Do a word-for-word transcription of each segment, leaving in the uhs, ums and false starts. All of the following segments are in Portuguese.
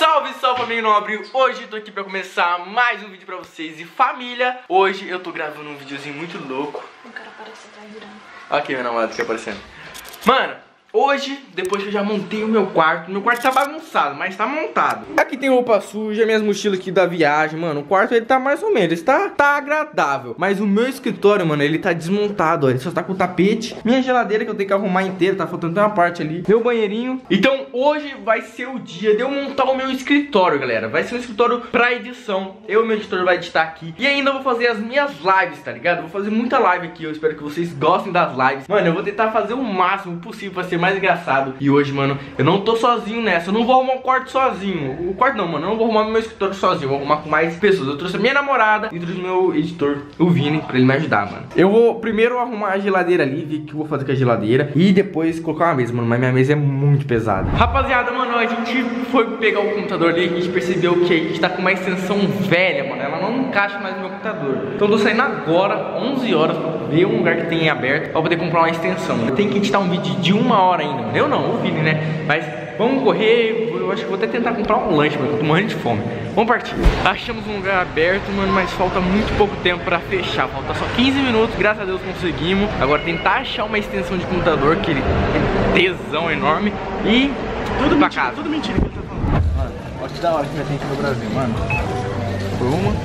Salve, salve família nobre! Hoje eu tô aqui pra começar mais um vídeo pra vocês e família. Hoje eu tô gravando um videozinho muito louco. O cara aparece atrás virando. Aqui meu namorado aqui aparecendo. Mano, hoje, depois que eu já montei o meu quarto, meu quarto tá bagunçado, mas tá montado. Aqui tem roupa suja, minhas mochilas aqui da viagem, mano. O quarto ele tá mais ou menos, tá, tá agradável. Mas o meu escritório, mano, ele tá desmontado, ó. Ele só tá com o tapete. Minha geladeira que eu tenho que arrumar inteira, tá faltando uma parte ali. Meu banheirinho. Então hoje vai ser o dia de eu montar o meu escritório, galera. Vai ser um escritório pra edição. Eu e meu editor vai editar aqui. E ainda vou fazer as minhas lives, tá ligado? Vou fazer muita live aqui. Eu espero que vocês gostem das lives. Mano, eu vou tentar fazer o máximo possível pra ser mais engraçado. E hoje, mano, eu não tô sozinho nessa. Eu não vou arrumar um quarto sozinho. O quarto não, mano. Eu não vou arrumar meu escritório sozinho. Eu vou arrumar com mais pessoas. Eu trouxe a minha namorada e trouxe meu editor, o Vini, pra ele me ajudar, mano. Eu vou primeiro arrumar a geladeira ali, ver o que eu vou fazer com a geladeira. E depois colocar uma mesa, mano. Mas minha mesa é muito pesada. Rapaziada, mano, a gente foi pegar o computador ali. A gente percebeu que a gente tá com uma extensão velha, mano. Ela não encaixa mais no meu computador. Então eu tô saindo agora, onze horas, pra ver um lugar que tem aberto pra poder comprar uma extensão. Eu tenho que editar um vídeo de uma hora ainda, mano. Eu não, o Vini, né? Mas vamos correr. Eu acho que vou até tentar comprar um lanche, mano. Eu tô morrendo de fome. Vamos partir. Achamos um lugar aberto, mano, mas falta muito pouco tempo pra fechar. Falta só quinze minutos, graças a Deus conseguimos. Agora tentar achar uma extensão de computador, que ele tem tesão enorme. E tudo pra casa. Tudo mentira que ele tá falando. Mano, olha que da hora que já tem aqui no Brasil, mano. Foi uma.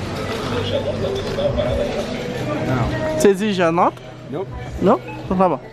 Não. Você exige a nota? Não. Não? Então tá bom.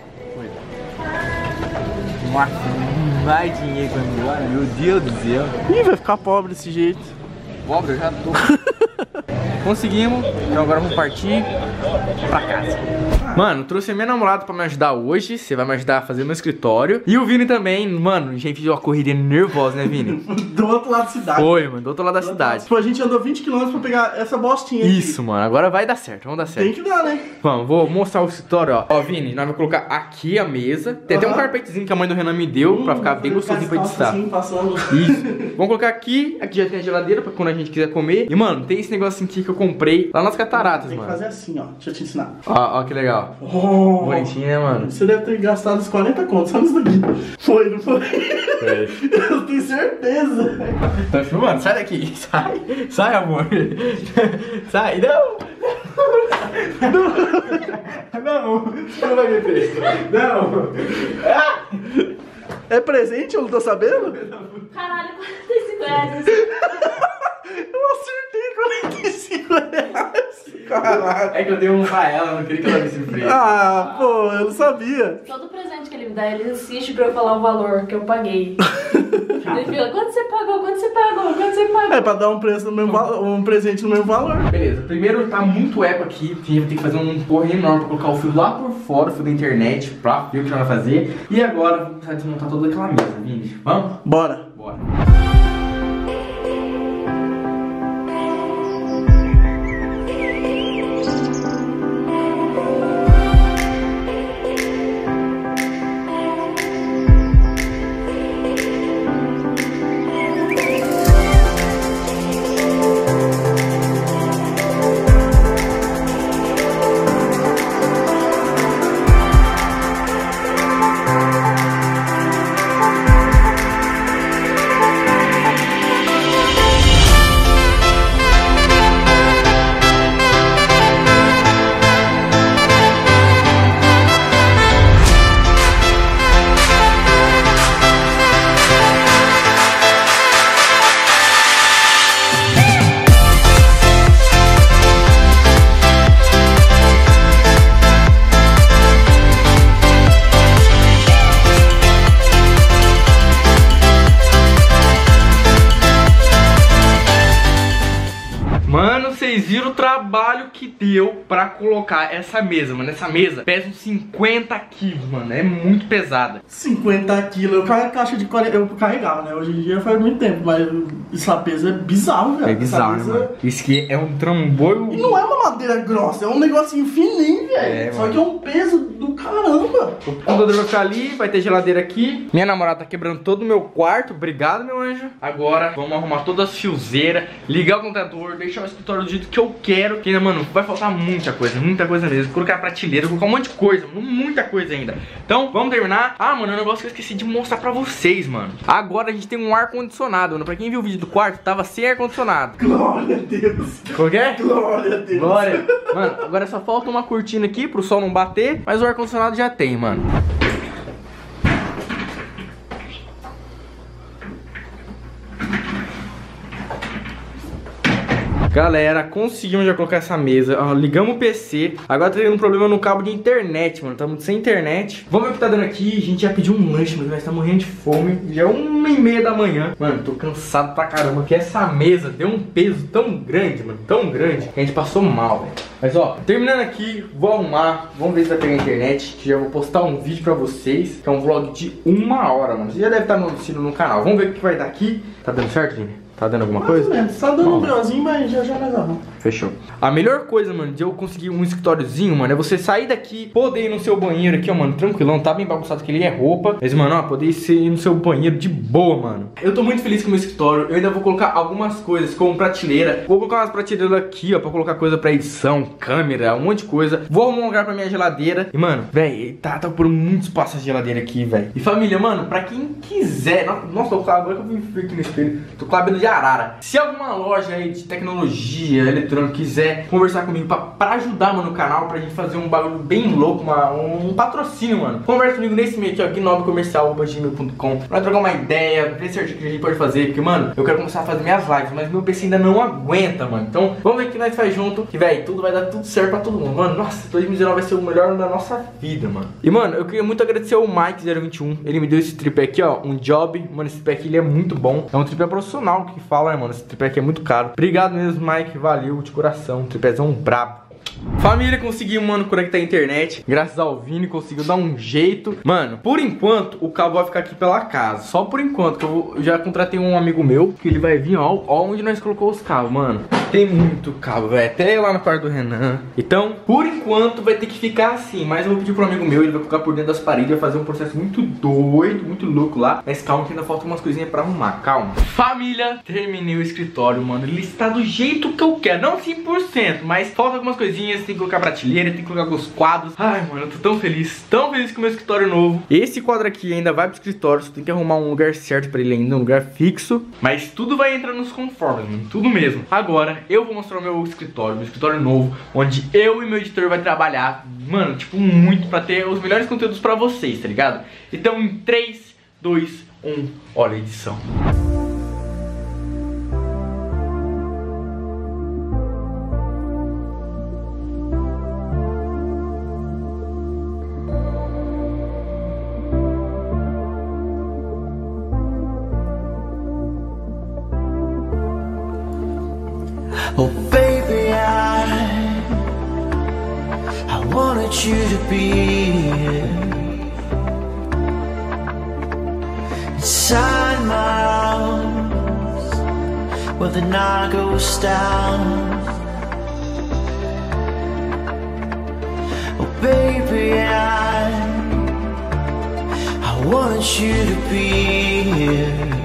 Nossa, mais dinheiro quando agora, meu Deus do céu. Ih, vai ficar pobre desse jeito. Pobre, eu já tô. Conseguimos, então agora vamos partir pra casa. Mano, trouxe a minha namorada pra me ajudar hoje. Você vai me ajudar a fazer meu escritório. E o Vini também, mano, a gente fez uma corrida nervosa, né, Vini? Do outro lado da cidade. Foi, mano, do outro lado da cidade. Tipo, a gente andou vinte quilômetros pra pegar essa bostinha aqui. Isso, mano, agora vai dar certo, vamos dar certo. Tem que dar, né? Vamos, vou mostrar o escritório, ó. Ó, Vini, nós vamos colocar aqui a mesa. Tem até um carpetezinho que a mãe do Renan me deu, hum, pra ficar bem gostosinho pra editar. Assim, passando. Isso. Vamos colocar aqui, aqui já tem a geladeira pra quando a gente quiser comer. E, mano, tem esse negocinho aqui que eu comprei lá nas cataratas, tem mano. Tem que fazer assim, ó. Deixa eu te ensinar. Ó, ó, que legal. Oh, bonitinho, né, mano? Você deve ter gastado uns quarenta contos só nisso daqui. Foi, não foi? Foi. Eu tenho certeza. Tá filmando? Sai daqui. Sai. Sai, amor. Sai. Não. Não. Não. Você não vai me prestar. Não. Ah. É presente? Eu não tô sabendo? Caralho, quarenta e cinco reais. Eu acertei quarenta e cinco reais. Caralho. É que eu dei um pra ela, eu não queria que ela me surpreendesse. Ah, pô, eu não sabia. Todo presente que ele me dá, ele insiste pra eu falar o valor que eu paguei. Ele fica, quanto você pagou? Quanto você pagou? Quanto você pagou? É pra dar um, preço no mesmo um presente no mesmo valor. Beleza, primeiro tá muito eco aqui. A gente vai ter que fazer um porra enorme pra colocar o fio lá por fora, o fio da internet, pra ver o que a gente vai fazer. E agora vamos precisar desmontar toda aquela mesa, Vini. Vamos? Bora. Bora. Mano, vocês viram o trabalho que deu pra colocar essa mesa, mano. Essa mesa pesa uns cinquenta quilos, mano. É muito pesada. cinquenta quilos. Eu carrego caixa de quarenta. Eu carregava, né? Hoje em dia faz muito tempo, mas essa peso é bizarro, velho. É bizarro, né, mano? Isso aqui é um trambolho. E não é uma madeira grossa, é um negocinho fininho, velho. É, só mano. que é um peso do Caramba! O computador vai ficar ali, vai ter geladeira aqui. Minha namorada tá quebrando todo o meu quarto. Obrigado, meu anjo. Agora, vamos arrumar todas as fiozeiras, ligar o computador, deixar o escritório do jeito que eu quero. Que ainda, mano, vai faltar muita coisa, muita coisa mesmo. Colocar a prateleira, colocar um monte de coisa, muita coisa ainda. Então, vamos terminar. Ah, mano, é um negócio que eu esqueci de mostrar pra vocês, mano. Agora a gente tem um ar-condicionado, mano. Pra quem viu o vídeo do quarto, tava sem ar-condicionado. Glória a Deus! Qual que é? Glória a Deus! Glória! Mano, agora só falta uma cortina aqui pro sol não bater, mas o ar-condicionado já tem, mano. Galera, conseguimos já colocar essa mesa. Ó, ligamos o P C. Agora tá tendo um problema no cabo de internet, mano. Estamos sem internet. Vamos ver o que tá dando aqui. A gente já pediu um lanche, mas nós estamos morrendo de fome. Já é uma e meia da manhã. Mano, tô cansado pra caramba. Porque essa mesa deu um peso tão grande, mano. Tão grande, que a gente passou mal, velho. Mas ó, terminando aqui, vou arrumar. Vamos ver se vai pegar a internet. Que já vou postar um vídeo pra vocês. Que é um vlog de uma hora, mano. Você já deve estar no, no canal. Vamos ver o que vai dar aqui. Tá dando certo, Vini? Tá dando alguma coisa? Tá dando um grãozinho, mas já já nós arrumamos. Fechou. A melhor coisa, mano, de eu conseguir um escritóriozinho, mano, é você sair daqui, poder ir no seu banheiro aqui, ó, mano, tranquilão. Tá bem bagunçado que ele é roupa. Mas, mano, ó, poder ir no seu banheiro de boa, mano. Eu tô muito feliz com o meu escritório. Eu ainda vou colocar algumas coisas, como prateleira. Vou colocar umas prateleiras aqui, ó, pra colocar coisa pra edição, câmera, um monte de coisa. Vou arrumar um lugar pra minha geladeira. E, mano, velho, tá, tá por muito espaço essa geladeira aqui, velho. E família, mano, pra quem quiser. Nossa, tô com a agora que eu vim aqui no espelho. Tô com a cabelo de arara. Se alguma loja aí de tecnologia, eletrônica, quiser conversar comigo pra, pra ajudar, mano, no canal, pra gente fazer um bagulho bem louco, uma, um patrocínio, mano, conversa comigo nesse e-mail aqui, ó, gnob comercial arroba gmail ponto com, pra trocar uma ideia, ver certinho que a gente pode fazer, porque, mano, eu quero começar a fazer minhas lives, mas meu P C ainda não aguenta, mano. Então, vamos ver o que nós faz junto, que, velho, tudo vai dar tudo certo pra todo mundo, mano. Nossa, dois mil e dezenove vai ser o melhor da nossa vida, mano. E, mano, eu queria muito agradecer ao Mike zero vinte e um, ele me deu esse tripé aqui, ó, um job, mano, esse tripé aqui, ele é muito bom, é um tripé profissional que fala, né, mano, esse tripé aqui é muito caro. Obrigado mesmo, Mike, valeu, de coração, um tripézão brabo. Família, consegui, mano, conectar a internet. Graças ao Vini, conseguiu dar um jeito. Mano, por enquanto, o cabo vai ficar aqui pela casa. Só por enquanto, que eu já contratei um amigo meu, que ele vai vir, ó, ó onde nós colocamos os cabos, mano. Tem muito cabo, velho, até lá no quarto do Renan. Então, por enquanto, vai ter que ficar assim. Mas eu vou pedir pro amigo meu, ele vai colocar por dentro das paredes, vai fazer um processo muito doido, muito louco lá. Mas calma que ainda falta umas coisinhas pra arrumar, calma. Família, terminei o escritório, mano. Ele está do jeito que eu quero, não cem por cento, mas falta algumas coisinhas. Tem que colocar prateleira, tem que colocar alguns quadros. Ai, mano, eu tô tão feliz, tão feliz com o meu escritório novo. Esse quadro aqui ainda vai pro escritório, só tem que arrumar um lugar certo pra ele ainda, um lugar fixo. Mas tudo vai entrar nos conformes, mano, tudo mesmo. Agora, eu vou mostrar o meu escritório, meu escritório novo, onde eu e meu editor vai trabalhar, mano, tipo, muito pra ter os melhores conteúdos pra vocês, tá ligado? Então, em três, dois, um, olha a edição. Oh baby, I I wanted you to be here inside my arms where the night goes down. Oh baby, I I wanted you to be here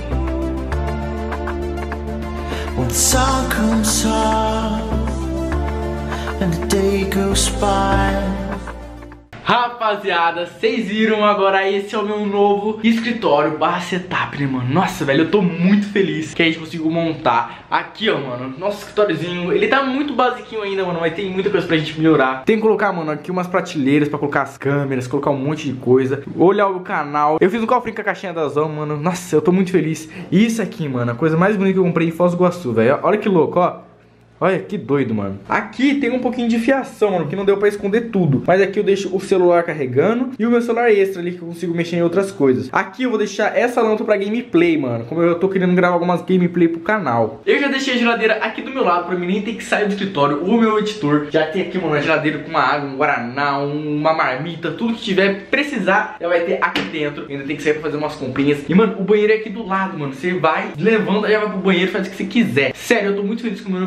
when the sun comes up and the day goes by. Rapaziada, vocês viram agora, esse é o meu novo escritório barra setup, né, mano? Nossa, velho, eu tô muito feliz que a gente conseguiu montar aqui, ó, mano, nosso escritóriozinho. Ele tá muito basiquinho ainda, mano, mas tem muita coisa pra gente melhorar. Tem que colocar, mano, aqui umas prateleiras pra colocar as câmeras, colocar um monte de coisa, olhar o canal. Eu fiz um cofrinho com a caixinha da Zão, mano. Nossa, eu tô muito feliz. E isso aqui, mano, a coisa mais bonita que eu comprei em Foz do Iguaçu, velho. Olha que louco, ó. Olha que doido, mano. Aqui tem um pouquinho de fiação, mano, que não deu pra esconder tudo. Mas aqui eu deixo o celular carregando e o meu celular extra ali, que eu consigo mexer em outras coisas. Aqui eu vou deixar essa lâmpada pra gameplay, mano, como eu tô querendo gravar algumas gameplay pro canal. Eu já deixei a geladeira aqui do meu lado, pra mim nem ter que sair do escritório. O meu editor já tem aqui, mano, uma geladeira com uma água, um guaraná, uma marmita, tudo que tiver precisar, já vai ter aqui dentro. Ainda tem que sair pra fazer umas comprinhas. E, mano, o banheiro é aqui do lado, mano. Você vai, levanta, já vai pro banheiro, faz o que você quiser. Sério, eu tô muito feliz com o meu novo escritório.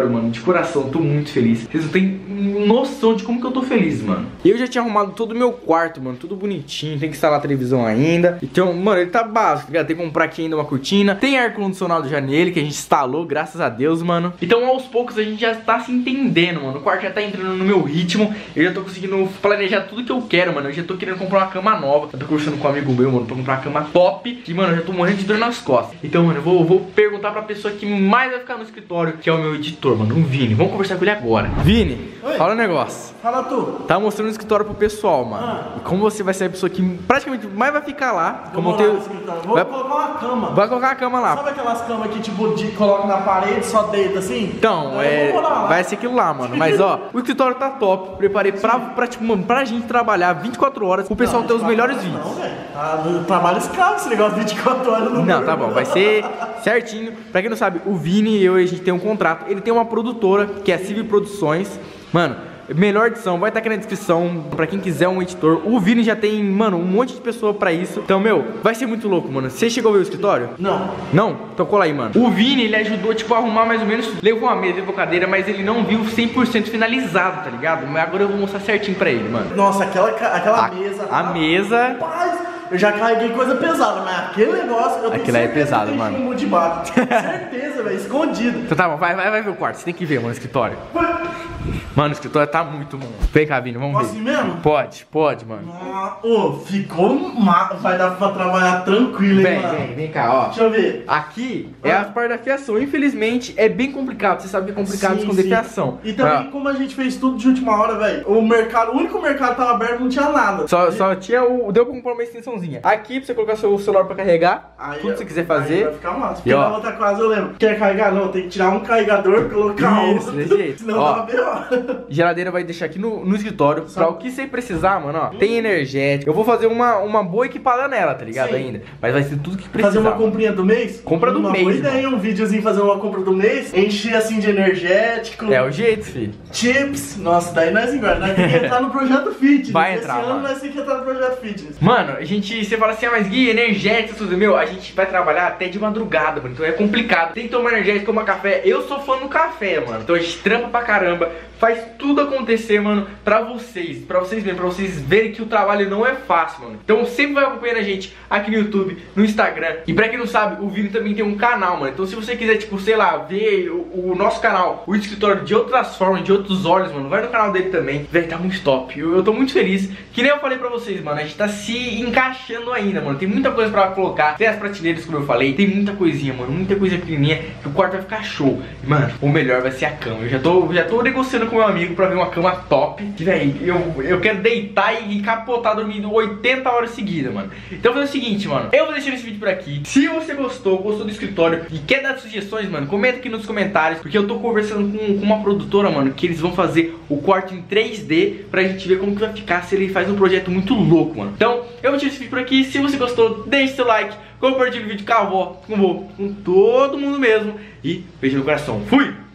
escritório, mano, de coração, eu tô muito feliz. Vocês não têm noção de como que eu tô feliz, mano. Eu já tinha arrumado todo o meu quarto, mano, tudo bonitinho. Tem que instalar a televisão ainda. Então, mano, ele tá básico, tá? Tem que comprar aqui ainda uma cortina. Tem ar-condicionado já nele, que a gente instalou, graças a Deus, mano. Então, aos poucos, a gente já tá se entendendo, mano. O quarto já tá entrando no meu ritmo. Eu já tô conseguindo planejar tudo que eu quero, mano. Eu já tô querendo comprar uma cama nova. Eu tô conversando com um amigo meu, mano, pra comprar uma cama top. E, mano, eu já tô morrendo de dor nas costas. Então, mano, eu vou, vou perguntar pra pessoa que mais vai ficar no escritório, que é o meu editor, mano, o Vini. Vamos conversar com ele agora. Vini, Oi. fala um negócio. Fala tu. Tá mostrando o escritório pro pessoal, mano. Ah. E como você vai ser a pessoa que praticamente mais vai ficar lá. Como Vou, eu lá tenho... no escritório. Vou vai... colocar uma cama. vai colocar a cama lá. Sabe aquelas camas que tipo de, coloca na parede, só deita assim? Então, Eu é, vou morar lá. vai ser aquilo lá, mano. Mas ó, o escritório tá top. Preparei pra, pra, tipo, mano, pra gente trabalhar vinte e quatro horas, o pessoal ter os melhores vídeos. Não, velho. Tá no trabalho escravo esse negócio de vinte e quatro horas no Não, tá bom, vai ser certinho. Pra quem não sabe, o Vini e eu, a gente tem um contrato. Ele tem uma produtora, que é a Civi Produções. Mano, melhor edição, vai estar aqui na descrição pra quem quiser um editor. O Vini já tem, mano, um monte de pessoa pra isso. Então, meu, vai ser muito louco, mano. Você chegou a ver o escritório? Não. Não? Então cola aí, mano. O Vini, ele ajudou, tipo, a arrumar mais ou menos. Levou uma mesa, levou cadeira, mas ele não viu cem por cento finalizado, tá ligado? Mas agora eu vou mostrar certinho pra ele, mano. Nossa, aquela, aquela A, mesa. a mesa... Rapaz, eu já carreguei coisa pesada, mas aquele negócio, eu tenho Aquilo aí é certeza pesado, que tem mano. chumbo de baixo. Certeza, velho, escondido. Então tá bom, vai, vai, vai ver o quarto. Você tem que ver, mano, o escritório. Mano, o escritório tá muito bom. Vem cá, Vini, vamos Posso ver. ir mesmo? Pode, pode, mano. Ah, Ô, ficou ma... vai dar pra trabalhar tranquilo, hein, Vem, mano. vem, vem cá, ó. Deixa eu ver. Aqui é a parte da fiação. Infelizmente, é bem complicado. Você sabe que é complicado Sim, esconder sim. fiação. E também, Mas, ó, como a gente fez tudo de última hora, velho, o mercado, o único mercado que tava aberto não tinha nada. Só, só tinha o... Deu pra comprar uma extensãozinha. Aqui, pra você colocar seu celular pra carregar. Aí, tudo que você quiser aí fazer. vai ficar massa. Porque E, ó, na outra casa eu lembro. Quer carregar? Não, tem que tirar um carregador, colocar Isso, outro. desse jeito. Senão Ó, dá B O. geladeira vai deixar aqui no, no escritório. Pra o que você precisar, mano, ó. Tem energético. Eu vou fazer uma, uma boa equipada nela, tá ligado? Sim. Ainda. Mas vai ser tudo que precisar. Fazer uma comprinha do mês? Compra do uma mês, Boa ideia, um videozinho fazer uma compra do mês. Encher assim de energético. É o jeito, filho. Chips. Nossa, daí nós engorda. Nós temos que entrar no projeto fitness. Vai Esse entrar, ano mano. nós temos que entrar no projeto fitness. Mano, a gente, você fala assim, ah, mas Gui, energético, tudo, meu, a gente vai trabalhar até de madrugada, mano, então é complicado. Tem que tomar energético, tomar café. Eu sou fã do café, mano, então a gente trampa pra caramba, faz tudo acontecer, mano, pra vocês, pra vocês verem, pra vocês verem que o trabalho não é fácil, mano. Então sempre vai acompanhando a gente aqui no YouTube, no Instagram. E pra quem não sabe, o Vini também tem um canal, mano, então se você quiser, tipo, sei lá, ver o, o nosso canal, o escritório de outras formas, de outros olhos, mano, vai no canal dele também, velho, tá muito top. Eu, eu tô muito feliz, que nem eu falei pra vocês, mano, a gente tá se encaixando ainda, mano, tem muita coisa pra colocar, tem as prateleiras, como eu falei, tem muita coisinha, mano, muita coisa pequenininha, que o quarto vai ficar show. E, mano, o melhor vai ser a cama. Eu já tô, já tô negociando com meu amigo pra ver uma cama top, que, velho, eu, eu quero deitar e capotar dormindo oitenta horas seguidas, mano. Então vou fazer o seguinte, mano, eu vou deixar esse vídeo por aqui. Se você gostou, gostou do escritório e quer dar sugestões, mano, comenta aqui nos comentários, porque eu tô conversando com, com uma produtora, mano, que eles vão fazer o quarto em três D pra gente ver como que vai ficar, se ele faz um projeto muito louco, mano. Então, eu vou tirar esse vídeo por aqui. Se você gostou, deixe seu like, compartilhe o vídeo com a avó, com o vô, com todo mundo mesmo. E beijo no coração. Fui!